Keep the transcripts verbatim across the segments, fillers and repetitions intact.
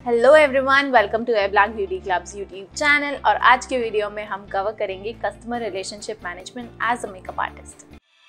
Hello everyone, welcome to a Black Beauty Club's YouTube channel. और आज के video में हम कवर करेंगे customer relationship management as a makeup artist.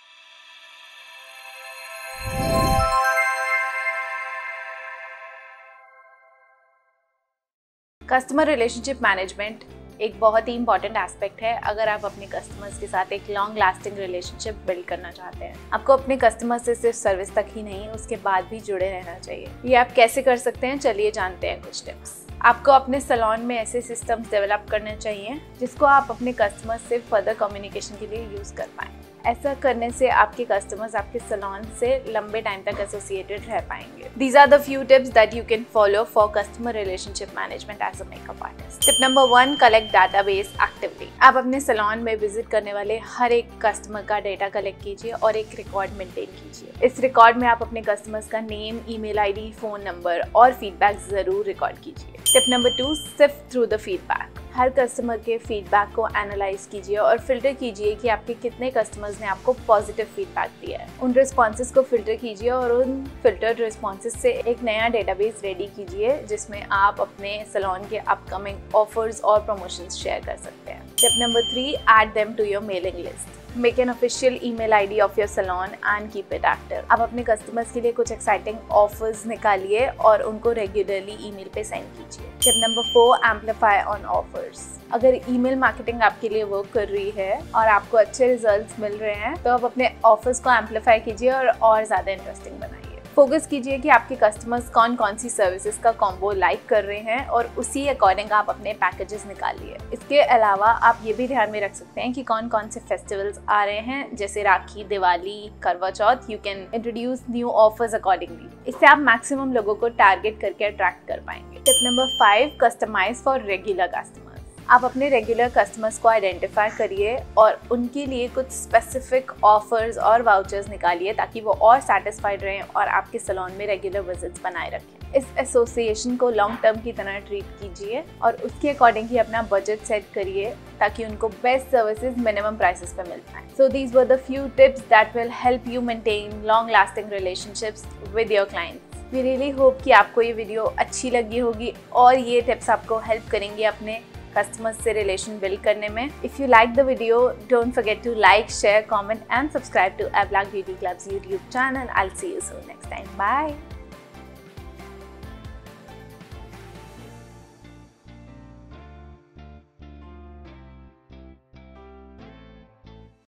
Customer relationship management एक बहुत ही इंपॉर्टेंट एस्पेक्ट है अगर आप अपने कस्टमर्स के साथ एक लॉन्ग लास्टिंग रिलेशनशिप बिल्ड करना चाहते हैं। आपको अपने कस्टमर से सिर्फ सर्विस तक ही नहीं, उसके बाद भी जुड़े रहना चाहिए। ये आप कैसे कर सकते हैं, चलिए जानते हैं कुछ टिप्स। आपको अपने सैलून में ऐसे सिस्टम्स डेवलप करने चाहिए जिसको आप अपने कस्टमर से फर्दर कम्युनिकेशन के लिए यूज कर पाएं। ऐसा करने से आपके कस्टमर्स आपके सैलून से लंबे टाइम तक एसोसिएटेड रह पाएंगे। These are the few tips that you can follow for customer relationship management as a makeup artist. Tip number one, collect database actively. आप अपने सैलून में विजिट करने वाले हर एक कस्टमर का डेटा कलेक्ट कीजिए और एक रिकॉर्ड मेंटेन कीजिए। इस रिकॉर्ड में आप अपने कस्टमर्स का name, email ID, phone number और फीडबैक जरूर रिकॉर्ड कीजिए। Tip number two, sift through the feedback. हर कस्टमर के फीडबैक को एनालाइज कीजिए और फिल्टर कीजिए कि आपके कितने कस्टमर्स ने आपको पॉजिटिव फीडबैक दिया है। उन रिस्पॉन्सेज को फिल्टर कीजिए और उन फिल्टर्ड रिस्पॉन्सेज से एक नया डेटाबेस रेडी कीजिए जिसमें आप अपने सैलून के अपकमिंग ऑफर्स और प्रमोशंस शेयर कर सकते हैं। Tip number three, add them to your mailing list. Make an official email I D of your salon and keep it active. आप अपने कस्टमर्स के लिए कुछ एक्साइटिंग ऑफर्स निकालिए और उनको रेगुलरली ईमेल पे सेंड कीजिए। Tip number four, amplify on offers. अगर ईमेल मार्केटिंग आपके लिए वर्क कर रही है और आपको अच्छे रिजल्ट्स मिल रहे हैं तो आप अपने ऑफर्स को एम्पलीफाई कीजिए और और ज़्यादा इंटरेस्टिंग बनाइए। फोकस कीजिए कि आपके कस्टमर्स कौन कौन सी सर्विसेज का कॉम्बो लाइक कर रहे हैं और उसी अकॉर्डिंग आप अपने पैकेजेस निकालिए। इसके अलावा आप ये भी ध्यान में रख सकते हैं कि कौन कौन से फेस्टिवल्स आ रहे हैं, जैसे Rakhi, Diwali, Karva Chauth. You can introduce new offers accordingly. इससे आप मैक्सिमम लोगों को टारगेट करके अट्रैक्ट कर पाएंगे। Tip number five, customise for regular customers. आप अपने रेगुलर कस्टमर्स को आइडेंटिफाई करिए और उनके लिए कुछ स्पेसिफिक ऑफर्स और वाउचर्स निकालिए ताकि वो और सेटिस्फाइड रहें और आपके सैलून में रेगुलर विजिट्स बनाए रखें। इस एसोसिएशन को लॉन्ग टर्म की तरह ट्रीट कीजिए और उसके अकॉर्डिंग ही अपना बजट सेट करिए ताकि उनको बेस्ट सर्विसेज मिनिमम प्राइसेस पे मिल पाए। So these were the few tips that will help you maintain long lasting relationships with your clients. We really hope कि आपको ये वीडियो अच्छी लगी होगी और ये टिप्स आपको हेल्प करेंगे अपने कस्टमर्स से रिलेशन बिल्ड करने में। If you like the video, don't forget to like, share, comment and subscribe to a Black Beauty Club's YouTube channel. I will see you soon next time. Bye.